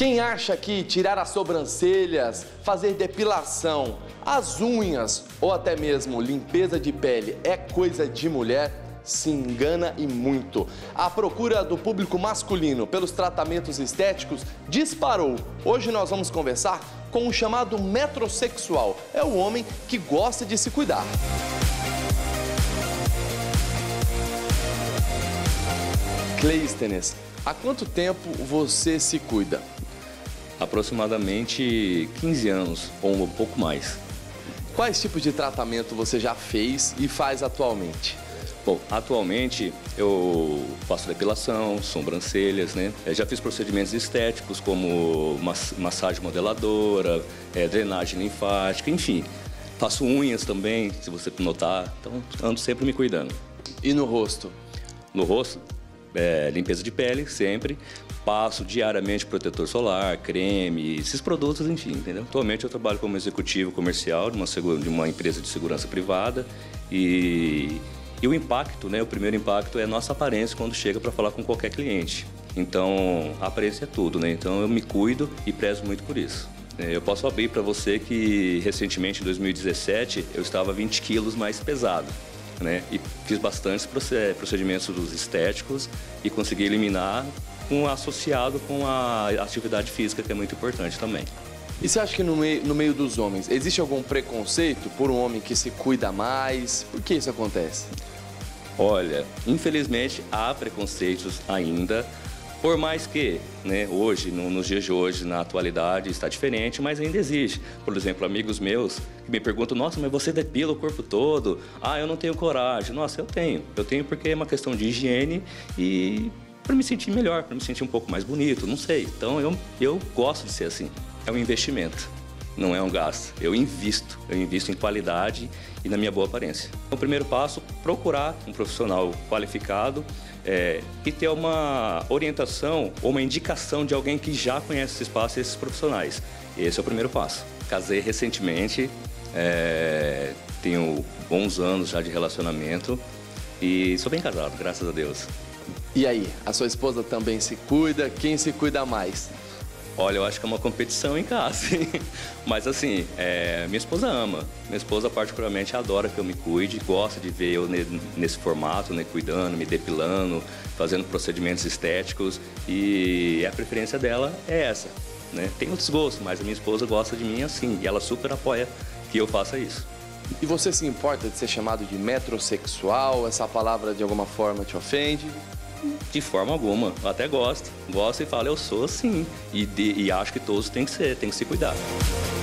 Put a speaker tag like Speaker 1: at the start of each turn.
Speaker 1: Quem acha que tirar as sobrancelhas, fazer depilação, as unhas ou até mesmo limpeza de pele é coisa de mulher, se engana e muito. A procura do público masculino pelos tratamentos estéticos disparou. Hoje nós vamos conversar com o chamado metrosexual. É o homem que gosta de se cuidar. Cleístenes, há quanto tempo você se cuida?
Speaker 2: Aproximadamente 15 anos, ou um pouco mais.
Speaker 1: Quais tipos de tratamento você já fez e faz atualmente?
Speaker 2: Bom, atualmente eu faço depilação, sobrancelhas, né? Eu já fiz procedimentos estéticos como massagem modeladora, drenagem linfática, enfim. Faço unhas também, se você notar, então ando sempre me cuidando.
Speaker 1: E no rosto?
Speaker 2: No rosto, limpeza de pele, sempre. Passo diariamente protetor solar, creme, esses produtos, enfim, entendeu? Atualmente eu trabalho como executivo comercial de uma empresa de segurança privada e o impacto, né? O primeiro impacto é a nossa aparência quando chega para falar com qualquer cliente. Então, a aparência é tudo, né? Então eu me cuido e prezo muito por isso. Eu posso abrir para você que recentemente, em 2017, eu estava 20 quilos mais pesado, né? E fiz bastantes procedimentos estéticos e consegui eliminar associado com a atividade física, que é muito importante também.
Speaker 1: E você acha que no meio dos homens existe algum preconceito por um homem que se cuida mais? Por que isso acontece?
Speaker 2: Olha, infelizmente há preconceitos ainda, por mais que, né, hoje, nos dias de hoje, na atualidade, está diferente, mas ainda existe. Por exemplo, amigos meus que me perguntam, nossa, mas você depila o corpo todo? Ah, eu não tenho coragem. Nossa, eu tenho. Eu tenho porque é uma questão de higiene e para me sentir melhor, para me sentir um pouco mais bonito, não sei. Então eu gosto de ser assim. É um investimento, não é um gasto. Eu invisto em qualidade e na minha boa aparência. O primeiro passo, procurar um profissional qualificado e ter uma orientação ou uma indicação de alguém que já conhece esse espaço e esses profissionais. Esse é o primeiro passo. Casei recentemente, tenho bons anos já de relacionamento e sou bem casado, graças a Deus.
Speaker 1: E aí, a sua esposa também se cuida? Quem se cuida mais?
Speaker 2: Olha, eu acho que é uma competição em casa, hein? Mas assim, minha esposa ama. Minha esposa particularmente adora que eu me cuide, gosta de ver eu nesse formato, né, cuidando, me depilando, fazendo procedimentos estéticos e a preferência dela é essa, né? Tem outros gostos, mas a minha esposa gosta de mim assim e ela super apoia que eu faça isso.
Speaker 1: E você se importa de ser chamado de metrosexual? Essa palavra de alguma forma te ofende?
Speaker 2: De forma alguma, eu até gosto e falo, eu sou assim, e acho que todos têm que se cuidar.